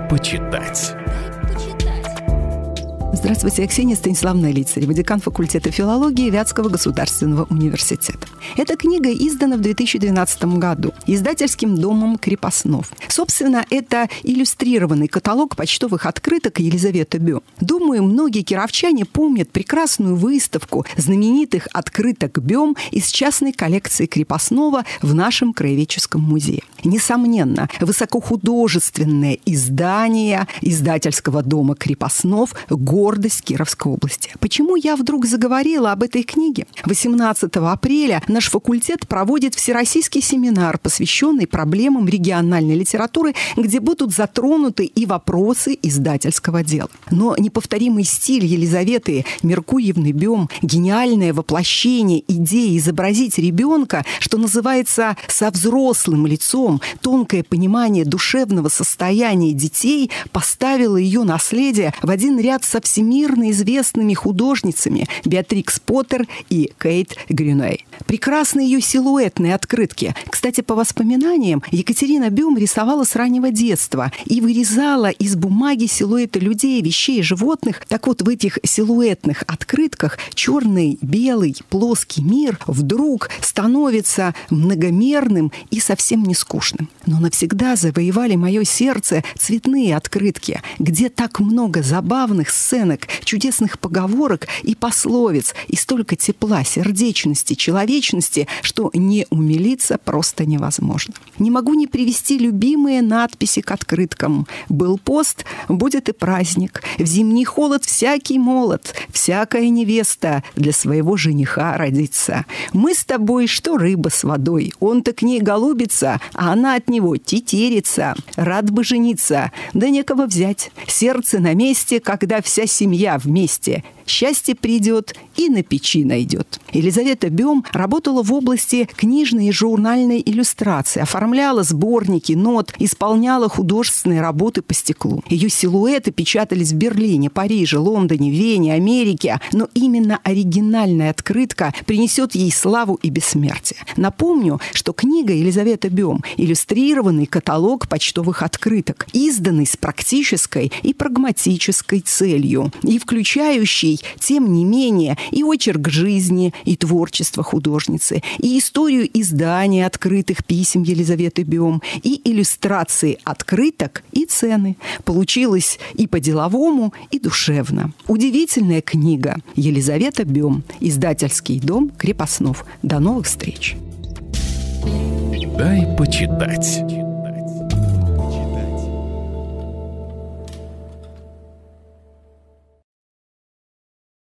почитать. Здравствуйте, я Ксения Станиславовна Лицарева, декан факультета филологии Вятского государственного университета. Эта книга издана в 2012 году издательским домом «Крепостнов». Собственно, это иллюстрированный каталог почтовых открыток Елизаветы Бем. Думаю, многие кировчане помнят прекрасную выставку знаменитых открыток Бем из частной коллекции Крепостного в нашем краеведческом музее. Несомненно, высокохудожественное издание издательского дома «Крепостнов» гордость Кировской области. Почему я вдруг заговорила об этой книге? 18 апреля наш факультет проводит всероссийский семинар, посвященный проблемам региональной литературы, где будут затронуты и вопросы издательского дела. Но неповторимый стиль Елизаветы Меркурьевны Бем, гениальное воплощение идеи изобразить ребенка, что называется, со взрослым лицом, тонкое понимание душевного состояния детей, поставило ее наследие в один ряд со всемирно известными художницами Беатрикс Поттер и Кейт Грюней. Прекрасны ее силуэтные открытки. Кстати, по воспоминаниям, Екатерина Бем рисовала с раннего детства и вырезала из бумаги силуэты людей, вещей, животных. Так вот, в этих силуэтных открытках черный, белый, плоский мир вдруг становится многомерным и совсем не скучным. Но навсегда завоевали мое сердце цветные открытки, где так много забавных сценок, чудесных поговорок и пословиц, и столько тепла, сердечности, человечности, что не умилиться просто невозможно. Не могу не привести любимые надписи к открыткам. «Был пост, будет и праздник. В зимний холод всякий молод, всякая невеста для своего жениха родится. Мы с тобой, что рыба с водой. Он-то к ней голубится, а она от него тетерится. Рад бы жениться, да некого взять. Сердце на месте, когда вся семья вместе. Счастье придет и на печи найдет». Елизавета Бем работала в области книжной и журнальной иллюстрации, оформляла сборники, нот, исполняла художественные работы по стеклу. Ее силуэты печатались в Берлине, Париже, Лондоне, Вене, Америке, но именно оригинальная открытка принесет ей славу и бессмертие. Напомню, что книга Елизавета Бем – иллюстрированный каталог почтовых открыток, изданный с практической и прагматической целью и включающий, тем не менее, и очерк жизни, и творчество художницы, и историю издания открытых писем Елизаветы Бем, и иллюстрации открыток, и цены. Получилось и по-деловому, и душевно. Удивительная книга. Елизавета Бем. Издательский дом Крепостнов. До новых встреч. Дай почитать.